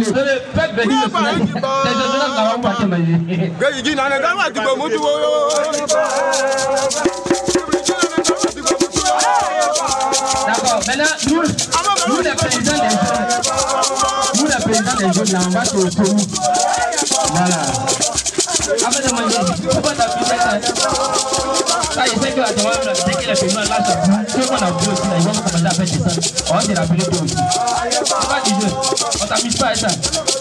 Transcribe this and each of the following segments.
Faites venir le soleil. C'est de là qu'on va partir manger. D'accord, maintenant, nous les présidents des jeunes, là, on va se retrouver. Voilà. Avant de manger, il faut pas t'appuyer ça. Ça, je sais que la demande, dès que les présidents là, ça bouge. Ceux qu'on a vu aussi, là, ils vont commencer à faire descendre. On va se rappeler d'eux aussi. C'est pas du jeu. On t'amuse pas à ça.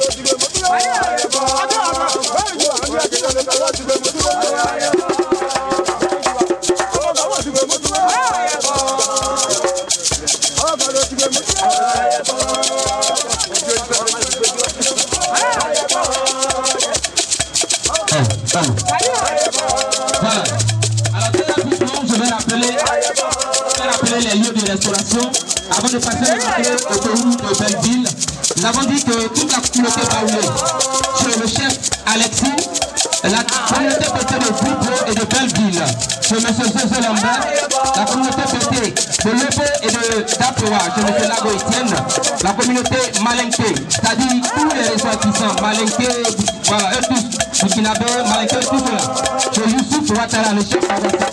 Voilà. Alors très rapidement, je vais rappeler les lieux de restauration avant de passer au autoroute de Belleville. Nous avons dit que toute la communauté baoulée, chez le chef Alexis, la communauté pété de Foucault et de Belleville, chez M. Soso Lambert, la communauté pété de Lepo et de Dapoa, chez M. Lago Etienne, la communauté Malinké, c'est-à-dire tous les ressortissants, Malinké, voilà, eux tous, Burkinabé, Malinké, tout cela, chez Youssouf Ouattara, le chef Ouattara.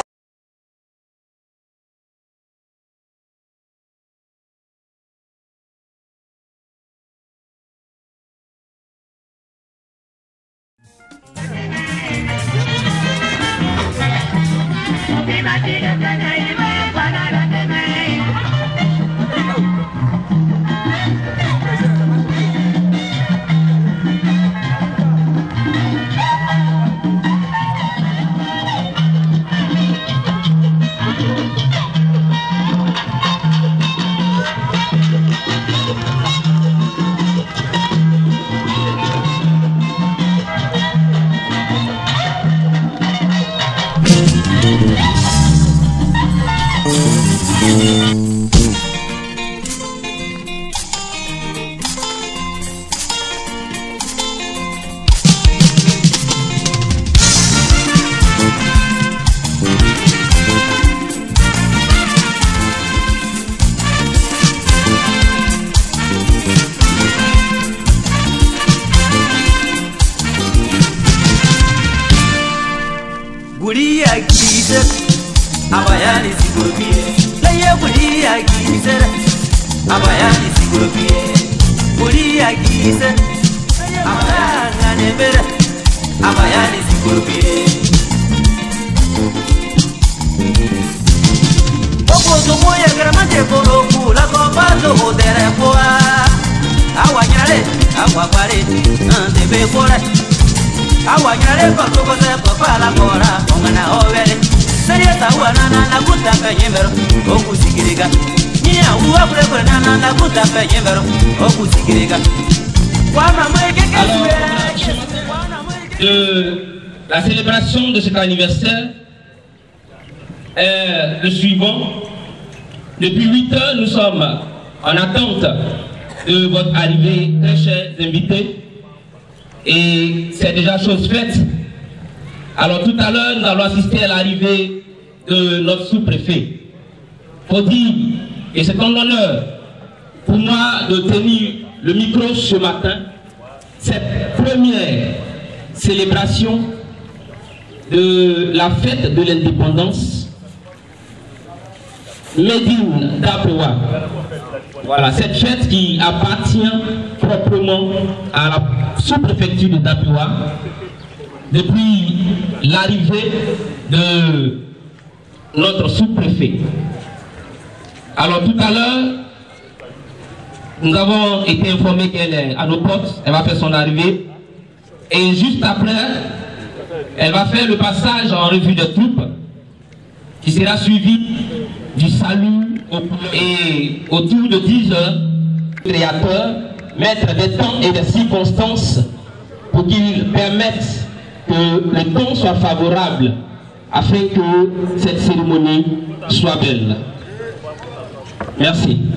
Abayani Sigurbi, Laya Bulia Gizer, Abayani Sigurbi, Bulia Gizer, Abayana Never, Abayani Sigurbi. Opo Tomoya Gramate Koroku, La Copato, Derepoa, Awanyare, Awapare, Antebe Fora, Awanyare, Papa La Mora, Omana Overe. Na kuta penyemero okusikiriga nya uwa kule na kuta penyemero okusikiriga wana mweke la célébration de cet anniversaire est le suivant. Depuis 8 heures, nous sommes en attente de votre arrivée, très chers invités, et c'est déjà chose faite. Alors tout à l'heure, nous allons assister à l'arrivée de notre sous-préfet. Faut dire, et c'est un honneur pour moi de tenir le micro ce matin, cette première célébration de la fête de l'indépendance, Médine d'Apoa. Voilà, cette fête qui appartient proprement à la sous-préfecture de Dapoa depuis l'arrivée de notre sous-préfet. Alors tout à l'heure, nous avons été informés qu'elle est à nos portes, elle va faire son arrivée. Et juste après, elle va faire le passage en revue de troupes, qui sera suivi du salut. Et autour de 10 heures, le créateur mettre des temps et des circonstances pour qu'ils permettent que le temps soit favorable afin que cette cérémonie soit belle. Merci.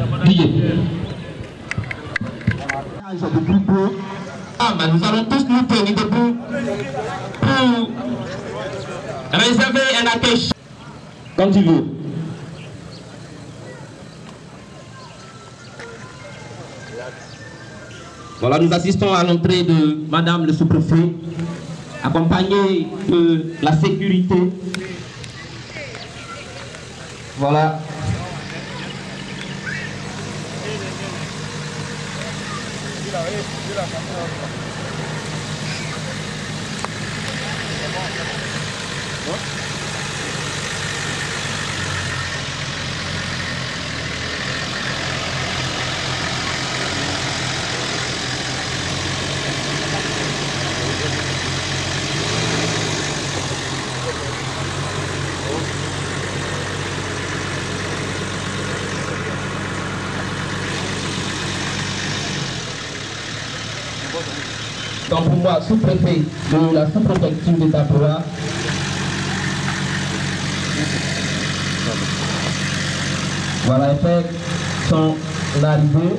Nous allons tous nous tenir debout pour réserver un accueil. Comme tu veux. Voilà, nous assistons à l'entrée de Madame le sous-préfet, accompagnée de la sécurité. Voilà. Donc pour moi, sous-préfet de la sous-préfecture de Tapua, voilà, effet son arrivée.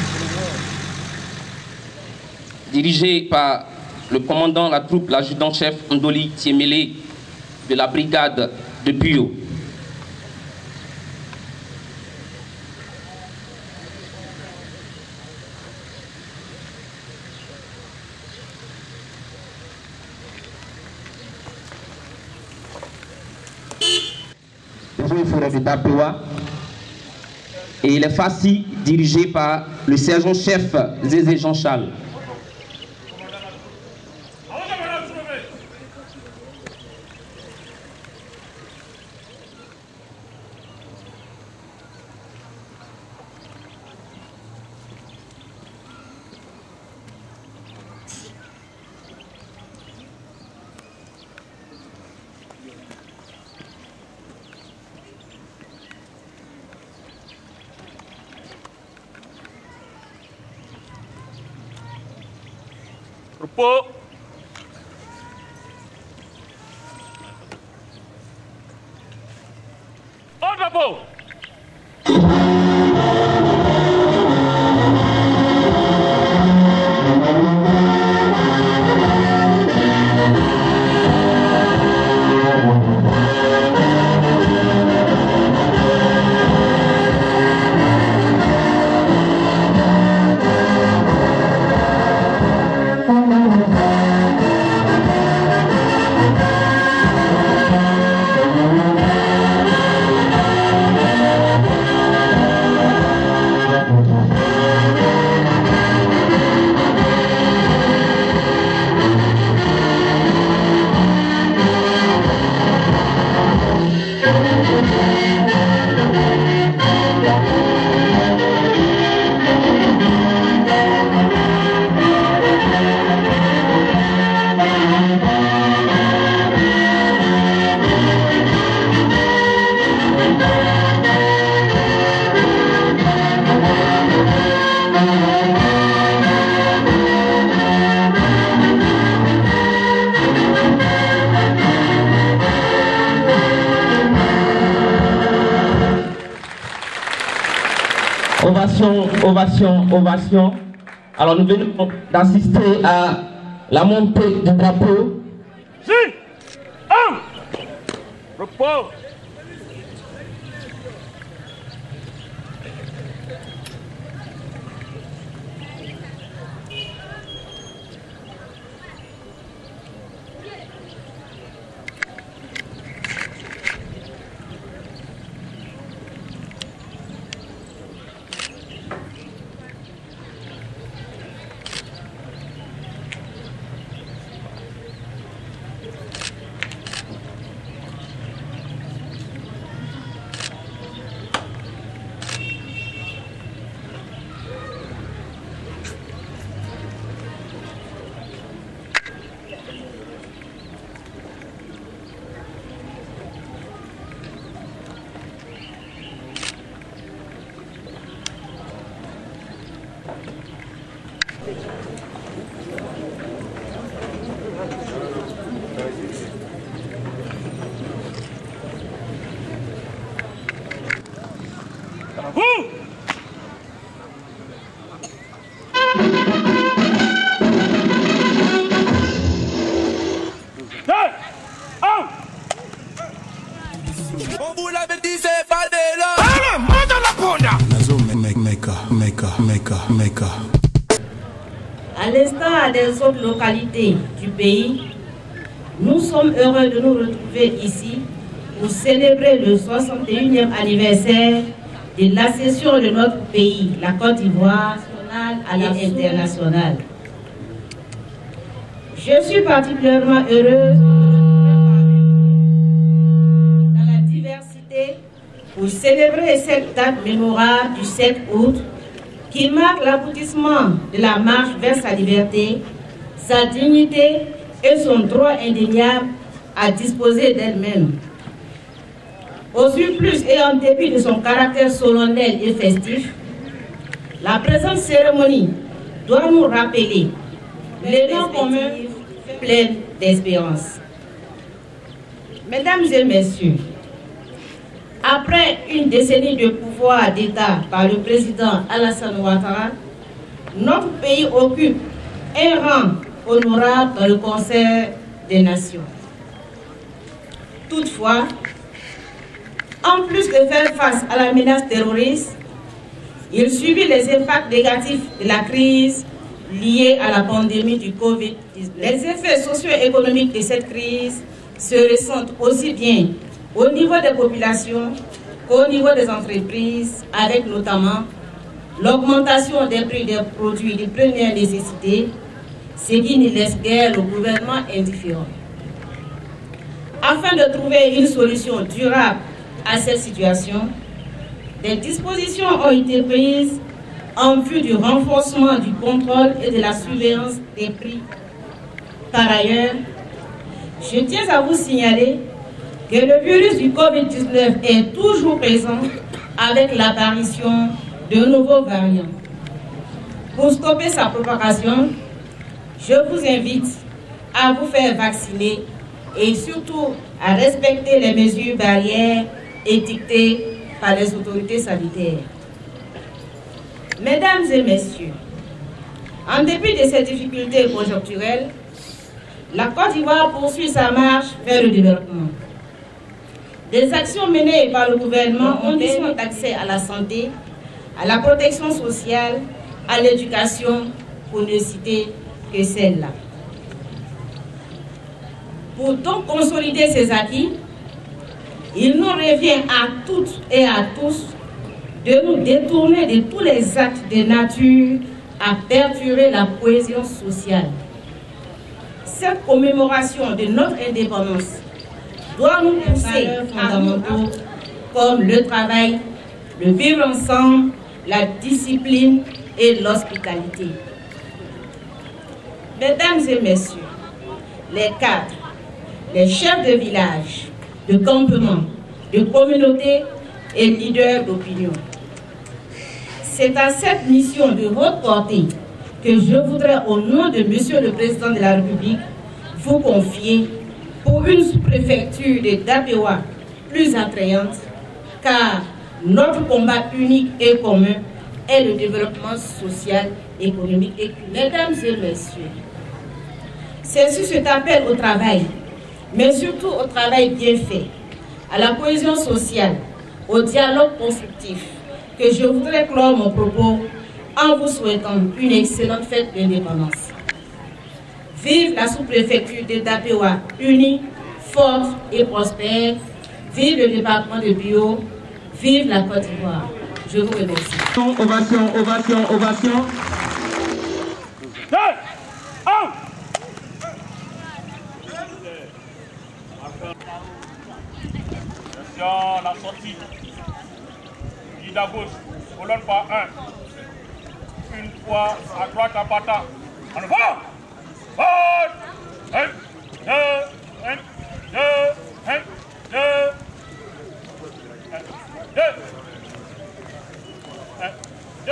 Dirigé par le commandant de la troupe, l'adjudant-chef Ndoli Tiemele de la brigade de Puyo. De Tapua, et les FACI dirigés par le sergent-chef Zézé Jean-Charles. Repos. Au drapeau. Ovation, ovation, ovation. Alors nous venons d'assister à la montée du drapeau. Si. Repos. À l'instar des autres localités du pays, nous sommes heureux de nous retrouver ici pour célébrer le 61e anniversaire de l'accession de notre pays, la Côte d'Ivoire, à l'international. Je suis particulièrement heureuse dans la diversité pour célébrer cette date mémorable du 7 août qui marque l'aboutissement de la marche vers sa liberté, sa dignité et son droit indéniable à disposer d'elle-même. Au surplus et en dépit de son caractère solennel et festif, la présente cérémonie doit nous rappeler l'élan commun plein d'espérance. Mesdames et messieurs, après une décennie de pouvoir d'État par le président Alassane Ouattara, notre pays occupe un rang honorable dans le concert des nations. Toutefois, en plus de faire face à la menace terroriste, il subit les impacts négatifs de la crise liée à la pandémie du Covid-19. Les effets socio-économiques de cette crise se ressentent aussi bien au niveau des populations qu'au niveau des entreprises, avec notamment l'augmentation des prix des produits de première nécessité, ce qui ne laisse guère le gouvernement indifférent. Afin de trouver une solution durable à cette situation, des dispositions ont été prises en vue du renforcement du contrôle et de la surveillance des prix. Par ailleurs, je tiens à vous signaler que le virus du Covid-19 est toujours présent avec l'apparition de nouveaux variants. Pour stopper sa propagation, je vous invite à vous faire vacciner et surtout à respecter les mesures barrières édictées par les autorités sanitaires. Mesdames et messieurs, en dépit de ces difficultés conjoncturelles, la Côte d'Ivoire poursuit sa marche vers le développement. Des actions menées par le gouvernement ont conditions d'accès à la santé, à la protection sociale, à l'éducation, pour ne citer que celle-là. Pour donc consolider ces acquis, il nous revient à toutes et à tous de nous détourner de tous les actes de nature à perturber la cohésion sociale. Cette commémoration de notre indépendance doit nous pousser fondamentaux comme le travail, le vivre ensemble, la discipline et l'hospitalité. Mesdames et messieurs, les cadres, les chefs de village, de campement, de communauté et leaders d'opinion. C'est à cette mission de haute portée que je voudrais, au nom de Monsieur le Président de la République, vous confier pour une sous-préfecture de Dapewa plus attrayante, car notre combat unique et commun est le développement social, économique et culturel. Mesdames et messieurs, c'est sur cet appel au travail, mais surtout au travail bien fait, à la cohésion sociale, au dialogue constructif, que je voudrais clore mon propos en vous souhaitant une excellente fête d'indépendance. Vive la sous-préfecture de Dapewa, unie, forte et prospère. Vive le département de Bio. Vive la Côte d'Ivoire. Je vous remercie. Ovation, ovation, ovation. Attention, la sortie. Guide à gauche, colonne par 1. Une fois à droite à Bata. En avant. Un, deux, un, deux, un, deux. Un, deux. Un, deux.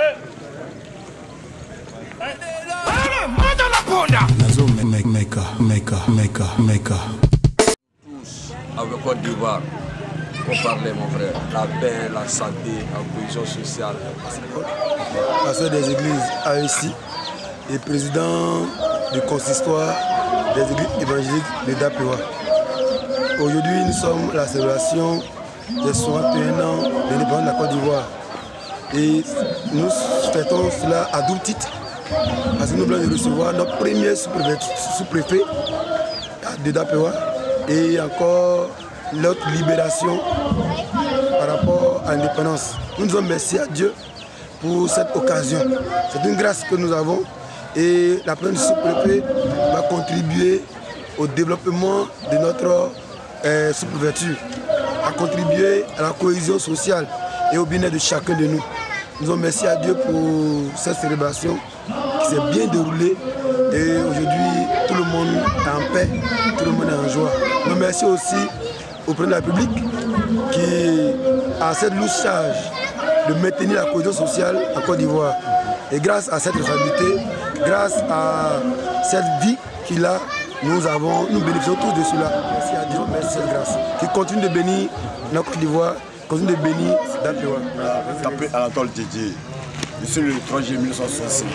Tous avec Côte d'Ivoire pour parler, mon frère. La paix, la santé, la cohésion sociale. Pasteur des églises AEC et président du consistoire des églises évangéliques de Dapewa. Aujourd'hui, nous sommes à la célébration des 61 ans de l'indépendance de la Côte d'Ivoire. Et nous fêtons cela à double titre. parce que nous voulons recevoir notre premier sous-préfet de Dapewa et encore notre libération par rapport à l'indépendance. Nous disons merci à Dieu pour cette occasion. C'est une grâce que nous avons et la présence du sous-préfet va contribuer au développement de notre sous-préfecture, à contribuer à la cohésion sociale et au bien-être de chacun de nous. Nous disons merci à Dieu pour cette célébration qui s'est bien déroulée et aujourd'hui tout le monde est en paix, tout le monde est en joie. Nous merci aussi au président de la République qui a cette lourde charge de maintenir la cohésion sociale en Côte d'Ivoire. Et grâce à cette responsabilité, grâce à cette vie qu'il a, nous bénéficions tous de cela. Merci à Dieu, merci cette grâce. Qui continue de bénir la Côte d'Ivoire, continue de bénir Dapewa. Je m'appelle Anatole Didier. Je suis le 3 juillet 1965.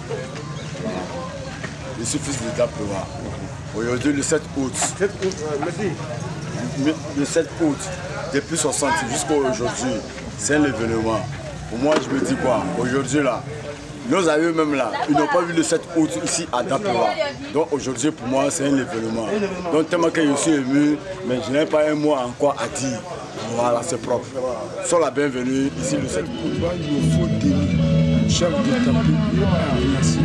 Je suis fils de Dapewa. Aujourd'hui, le 7 août. Le 7 août, depuis 60 jusqu'à aujourd'hui, c'est un événement. Pour moi, je me dis quoi? Aujourd'hui, là, nos amis même là, ils n'ont pas vu le 7 août ici à Dapewa. Donc aujourd'hui, pour moi, c'est un événement. Donc tellement que je suis ému, mais je n'ai pas un mot encore à dire. Voilà, c'est propre. Sois la bienvenue ici le 7 août. Il faut tenir, chef de Dapewa à la nation.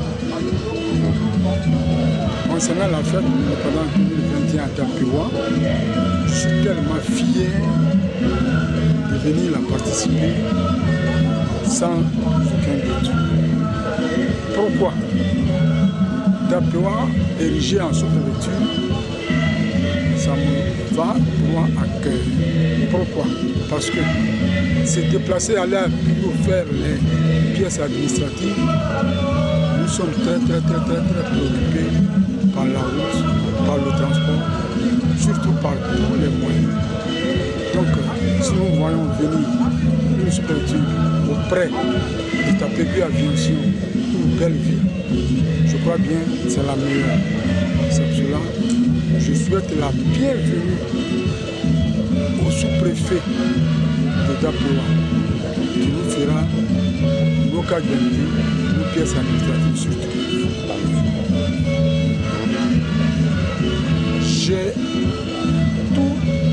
Concernant la fête pendant 2021 à Dapewa, je suis tellement fier de venir la participer sans aucun doute. Pourquoi? Dapewa, érigé en sous-préfecture, ça me va droit à cœur. Pourquoi? Parce que se déplacer, aller à Bio faire les pièces administratives, nous sommes très préoccupés par la route, par le transport, surtout par tous les moyens. Donc, si nous voyons venir une sous-préfecture auprès de Dapewa Aviation, une belle ville, je crois bien que c'est la meilleure. C'est pour cela que je souhaite la bienvenue au sous-préfet de Dapewa, qui nous fera nos cas d'identité, nos pièces administratives surtout. J'ai tout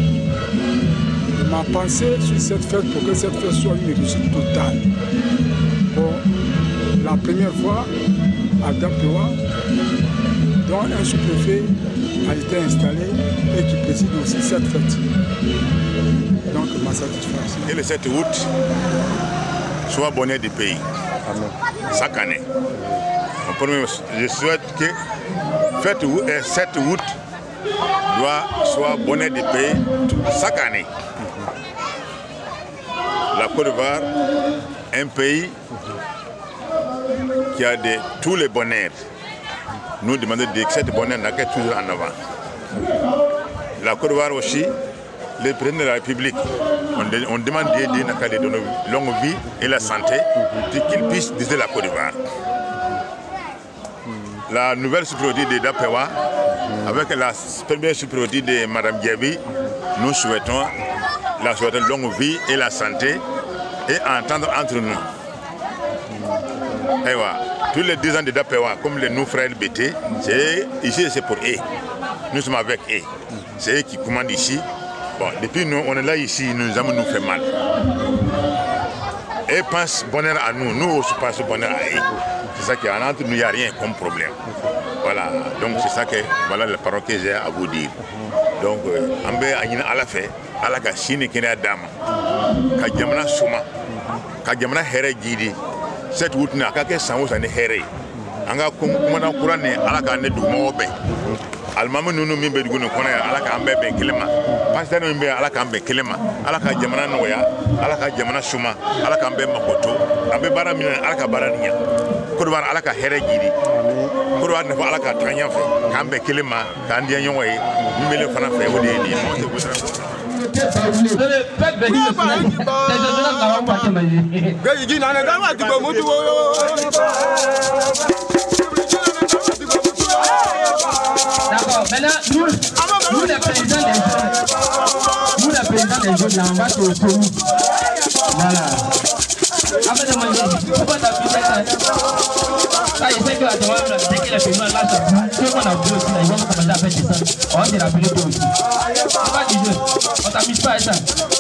ma pensée sur cette fête pour que cette fête soit une réussite totale. Pour la première fois à Dapewa, dont un sous-préfet a été installé et qui préside aussi cette fête. Donc ma satisfaction. Et le 7 août, soit bonheur du pays. Amen. Chaque année. Je souhaite que 7 août soit bonheur du pays chaque année. La Côte d'Ivoire, un pays qui a tous les bonheurs. Nous demandons que cette bonheur n'a toujours en avant. La Côte d'Ivoire aussi, le président de la République, on demande d'aider de donner longue vie et la santé pour qu'il puisse diriger la Côte d'Ivoire. La nouvelle sous-préfecture de Dapewa, avec la première sous-préfecture de Mme Djabi, nous souhaitons la longue vie et la santé et entendre entre nous. Et voilà. Tous les 10 ans de Dapewa, comme les nous frères BT, ici c'est pour eux. Nous sommes avec eux. C'est eux qui commandent ici. Bon, depuis nous, on est là ici, nous avons nous fait mal. Et pensent bonheur à nous, nous aussi pensons bonheur à eux. C'est ça qu'entre nous, il n'y a rien comme problème. Voilà, donc c'est ça que, voilà la parole que j'ai à vous dire. Donc, on va à la fin, à la Chine qui est à Dama, à Jamana Souma, à Jamana Here Gidi, cette route n'a qu'à s'en aller Here. On a comme courant à la canne du Mobe. Almama nous nous mimbe dugu kona ala ka ambe ben kelema pastor no mimbe ala ka ambe kelema ala ka jamana noya ala ka jamana suma ala ka ambe makoto ambe bara mina ala ka bara nya kodwar ala ka here gidi kodwar na ala ka tanya fe ka ambe kelema ka ndia nyon way mimbe fana fe wodi ni mo te gudra D'accord, maintenant, nous les présidents des jeunes, là, on va se retrouver. Voilà. Après de manger, pourquoi t'as pu faire ça? Ça, je sais que la demande, dès que les pays là, ceux qu'on a oublié aussi, ils vont commencer à faire des ça. On va te rappeler toi aussi. C'est pas du jeu. On t'amuse pas à ça.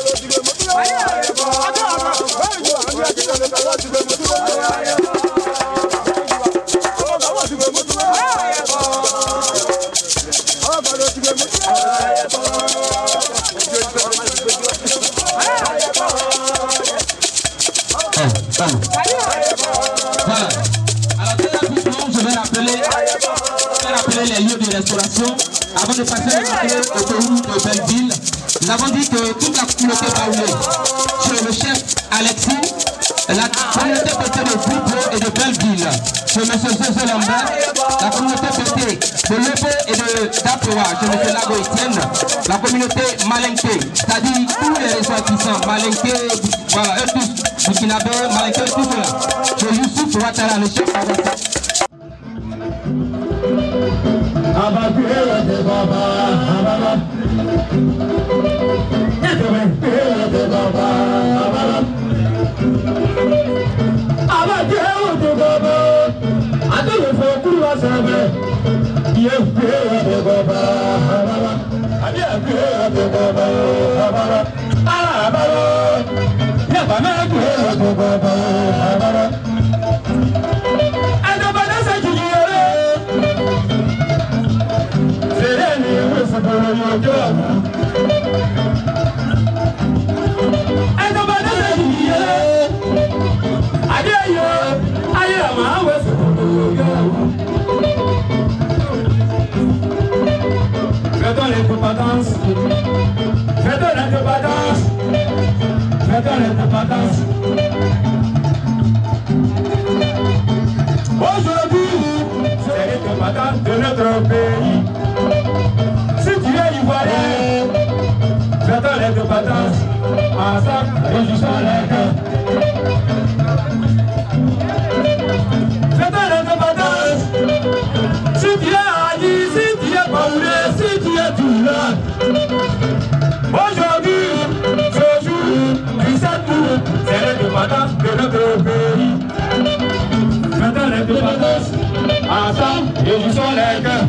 Voilà. Alors très rapidement, je vais rappeler les lieux de restauration avant de passer au autoroute de Belleville. Nous avons dit que toute la communauté baoulée, chez le chef Alexis, la communauté pété de Fripo et de Belleville, chez M. Soso Lambert, la communauté pété de Lepo et de Dapoa, chez M. Lago Etienne, la communauté Malinké, c'est-à-dire tous les ressortissants, Malinké, voilà, eux tous, Burkinabé, Malinké, tout cela, chez Youssouf Ouattara, le chef Ouattara. Aujourd'hui, c'est l'indépendance de notre pays. Si tu es ivoirien, fêtons l'indépendance, ensemble, réjouissons les cœurs. Fêtons l'indépendance. Si tu es Ali, si tu es Baoulé, si tu es tout là. Aujourd'hui, ce jour, du 7 août, c'est l'indépendance de notre pays. Fêtons l'indépendance, ensemble, réjouissons les cœurs.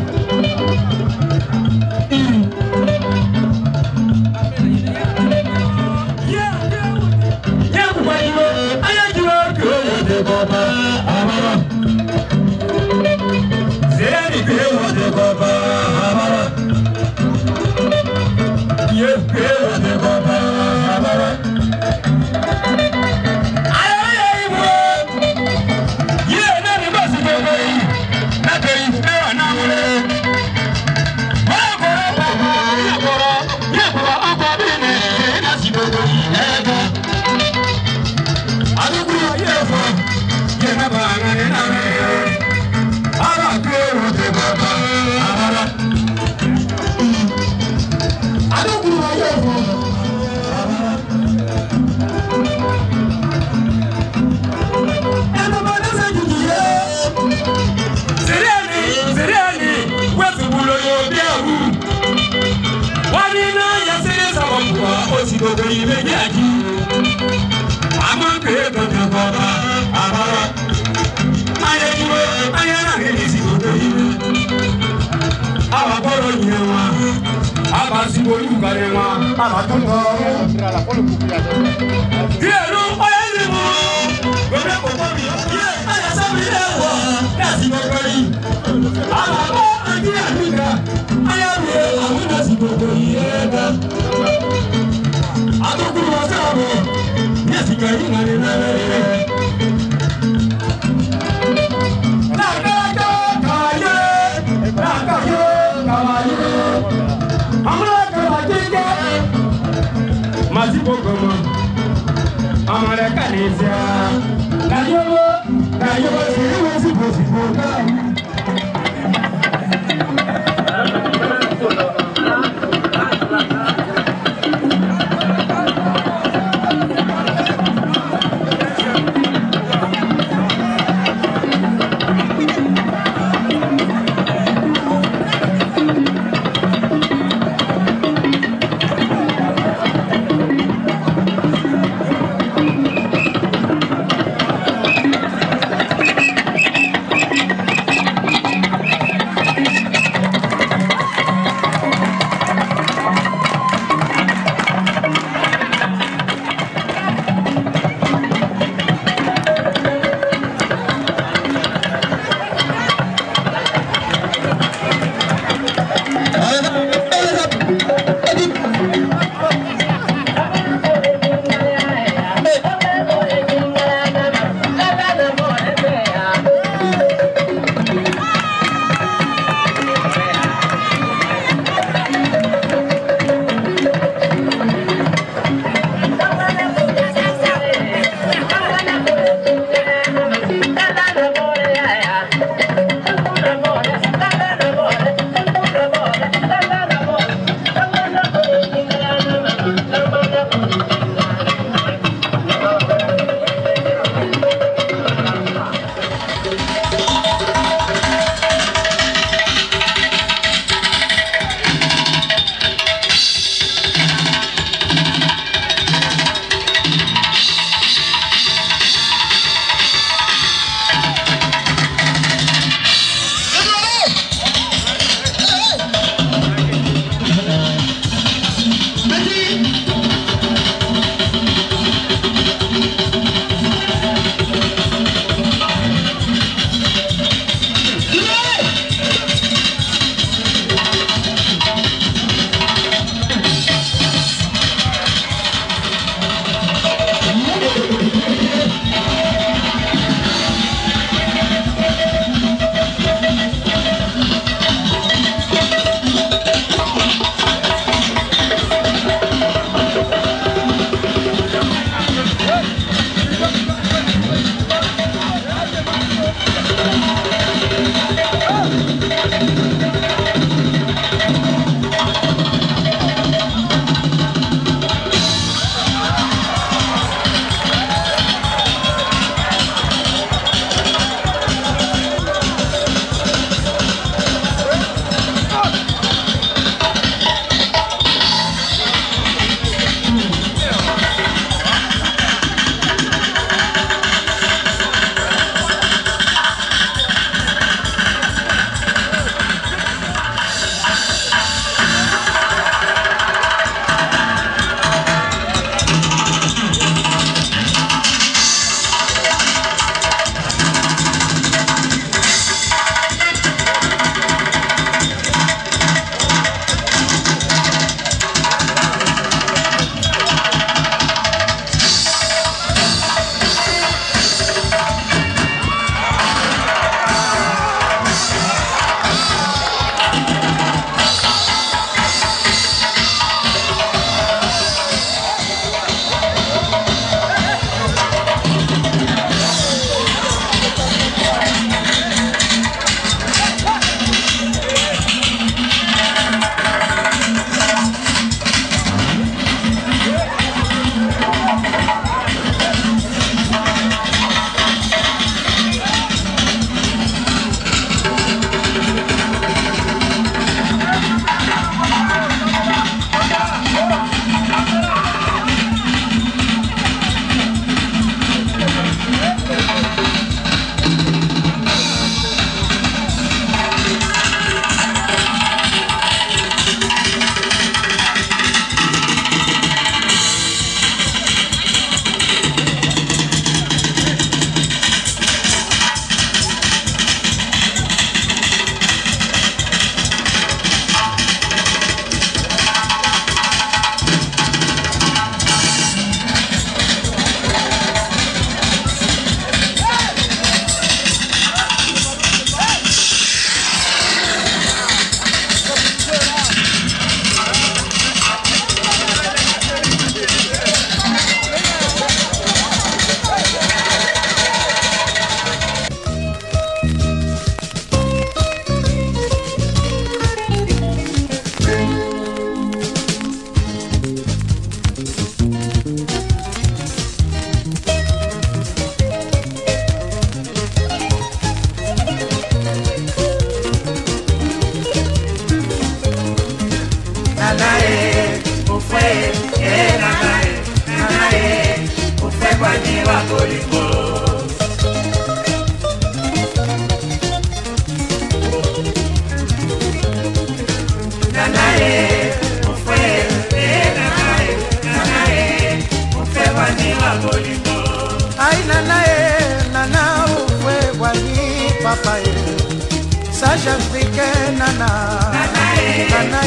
papa sage africain nana nana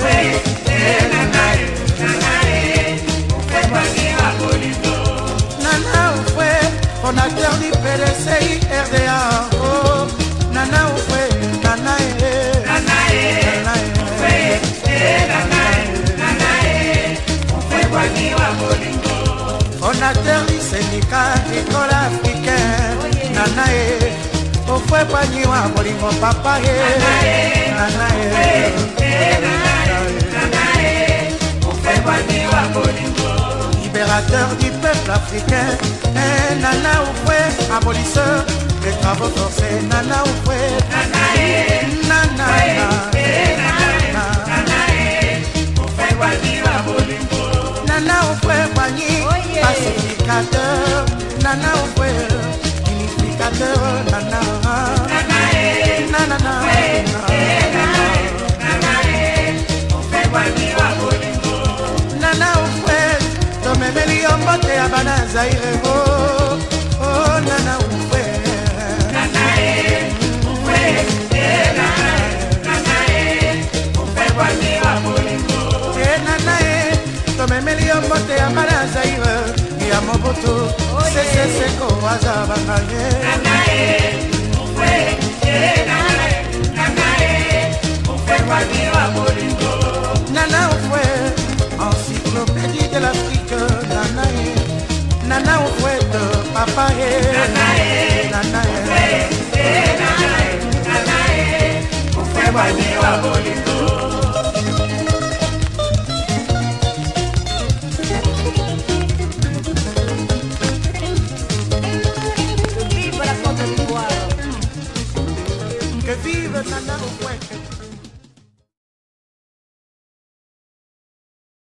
Nana Oufoué, fondateur du PDCI RDA. Oh, Nana Oufoué, Nana fondateur du syndicat agricole africain. Nana Oufoué, Boigniwa Bolingo, papa Nana libérateur du peuple africain, Nana Oufoué, abolisseur des travaux forcés, Nana Oufoué, Nana Oufoué, pacificateur, Nana Oufoué, unificateur, Nana Nana Oufoué, Tomemeli Ombote Abana Zaire, oh Nana Oufoué, Nana Oufoué, Nana Tomemeli Ombote Abana Zaire, Yamoboto, c'est quoi Azabanaye, Nana Oufoué, Nana Oufoué, encyclopédie de l'Afrique, Nana Oufoué de papa Nana Oufoué,